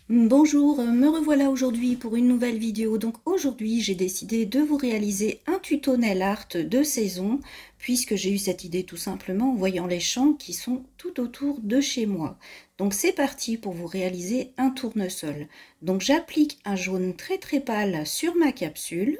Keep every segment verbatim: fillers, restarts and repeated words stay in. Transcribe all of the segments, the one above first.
Bonjour, me revoilà aujourd'hui pour une nouvelle vidéo. Donc aujourd'hui j'ai décidé de vous réaliser un tuto nail art de saison puisque j'ai eu cette idée tout simplement en voyant les champs qui sont tout autour de chez moi. Donc c'est parti pour vous réaliser un tournesol. Donc j'applique un jaune très très pâle sur ma capsule.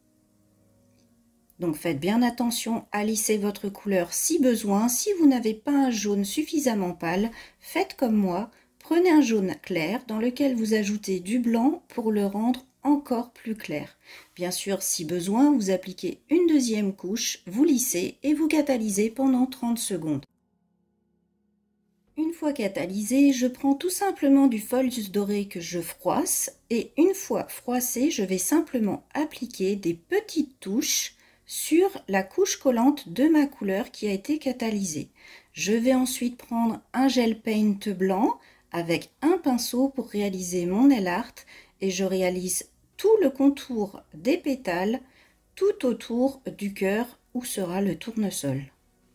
Donc faites bien attention à lisser votre couleur si besoin. Si vous n'avez pas un jaune suffisamment pâle, faites comme moi. Prenez un jaune clair dans lequel vous ajoutez du blanc pour le rendre encore plus clair. Bien sûr, si besoin, vous appliquez une deuxième couche, vous lissez et vous catalysez pendant trente secondes. Une fois catalysé, je prends tout simplement du folius doré que je froisse et une fois froissé, je vais simplement appliquer des petites touches sur la couche collante de ma couleur qui a été catalysée. Je vais ensuite prendre un gel paint blanc avec un pinceau pour réaliser mon nail art et je réalise tout le contour des pétales tout autour du cœur où sera le tournesol.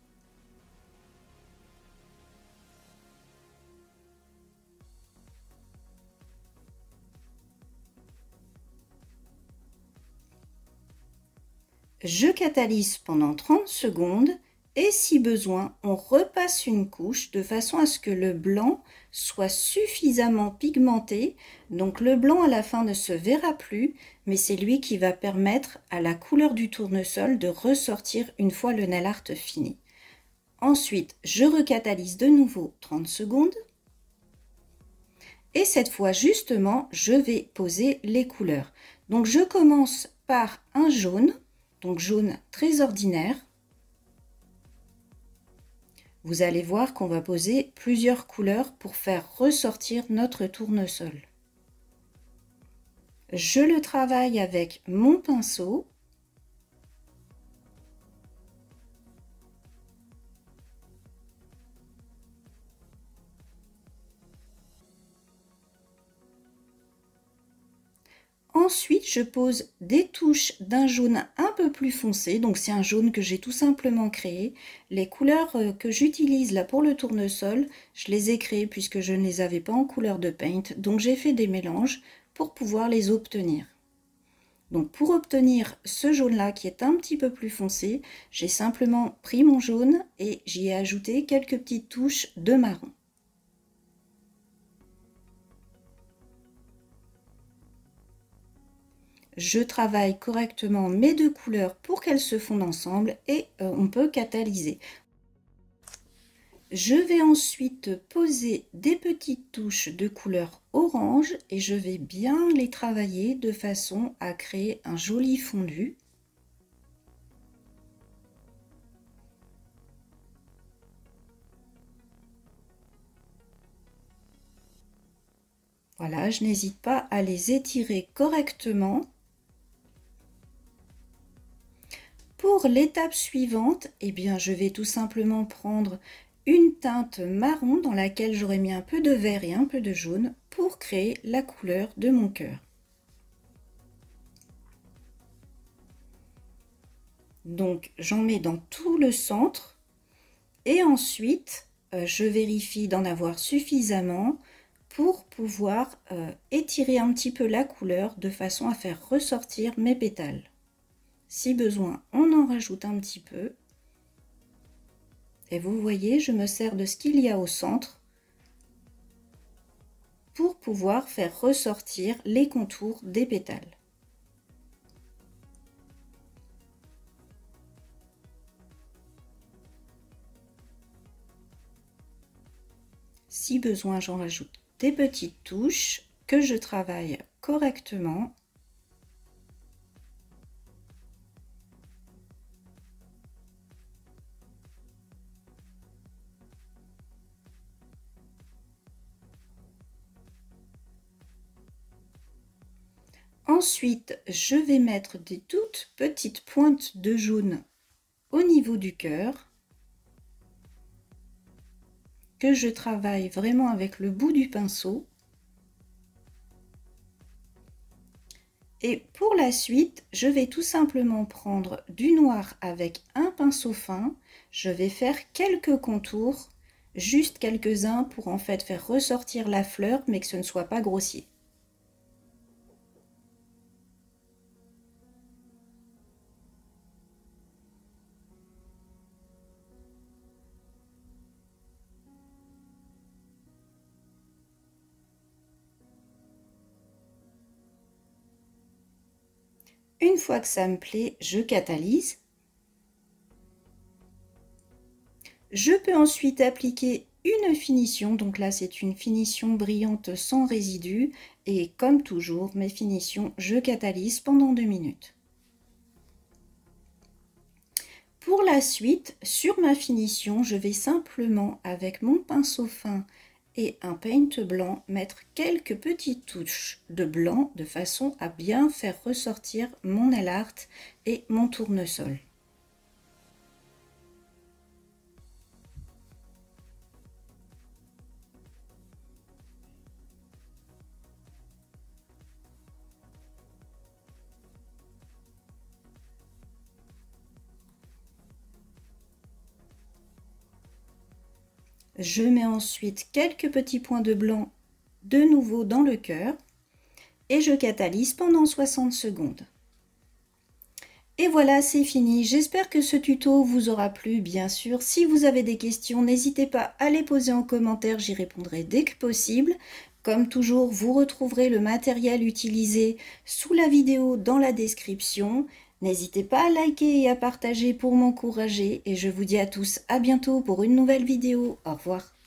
Je catalyse pendant trente secondes et si besoin, on repasse une couche de façon à ce que le blanc soit suffisamment pigmenté. Donc le blanc à la fin ne se verra plus, mais c'est lui qui va permettre à la couleur du tournesol de ressortir une fois le nail art fini. Ensuite, je recatalyse de nouveau trente secondes. Et cette fois, justement, je vais poser les couleurs. Donc je commence par un jaune. Donc jaune très ordinaire. Vous allez voir qu'on va poser plusieurs couleurs pour faire ressortir notre tournesol. Je le travaille avec mon pinceau. Ensuite, je pose des touches d'un jaune un peu plus foncé. Donc, c'est un jaune que j'ai tout simplement créé. Les couleurs que j'utilise là pour le tournesol, je les ai créées puisque je ne les avais pas en couleur de paint. Donc, j'ai fait des mélanges pour pouvoir les obtenir. Donc, pour obtenir ce jaune-là qui est un petit peu plus foncé, j'ai simplement pris mon jaune et j'y ai ajouté quelques petites touches de marron. Je travaille correctement mes deux couleurs pour qu'elles se fondent ensemble et euh, on peut catalyser. Je vais ensuite poser des petites touches de couleur orange et je vais bien les travailler de façon à créer un joli fondu. Voilà, je n'hésite pas à les étirer correctement. Pour l'étape suivante, eh bien, je vais tout simplement prendre une teinte marron dans laquelle j'aurais mis un peu de vert et un peu de jaune pour créer la couleur de mon cœur. Donc, j'en mets dans tout le centre et ensuite, euh, je vérifie d'en avoir suffisamment pour pouvoir euh, étirer un petit peu la couleur de façon à faire ressortir mes pétales. Si besoin, on en rajoute un petit peu. Et vous voyez, je me sers de ce qu'il y a au centre pour pouvoir faire ressortir les contours des pétales. Si besoin, j'en rajoute des petites touches que je travaille correctement. Ensuite, je vais mettre des toutes petites pointes de jaune au niveau du cœur que je travaille vraiment avec le bout du pinceau. Et pour la suite, je vais tout simplement prendre du noir avec un pinceau fin. Je vais faire quelques contours juste quelques-uns pour en fait faire ressortir la fleur, mais que ce ne soit pas grossier. Une fois que ça me plaît, je catalyse. Je peux ensuite appliquer une finition, donc là c'est une finition brillante sans résidus, et comme toujours, mes finitions, je catalyse pendant deux minutes. Pour la suite, sur ma finition, je vais simplement, avec mon pinceau fin et un paint blanc, mettre quelques petites touches de blanc de façon à bien faire ressortir mon nail art et mon tournesol. Je mets ensuite quelques petits points de blanc de nouveau dans le cœur et je catalyse pendant soixante secondes. Et voilà, c'est fini. J'espère que ce tuto vous aura plu, bien sûr. Si vous avez des questions, n'hésitez pas à les poser en commentaire, j'y répondrai dès que possible. Comme toujours, vous retrouverez le matériel utilisé sous la vidéo dans la description. N'hésitez pas à liker et à partager pour m'encourager. Et je vous dis à tous à bientôt pour une nouvelle vidéo. Au revoir.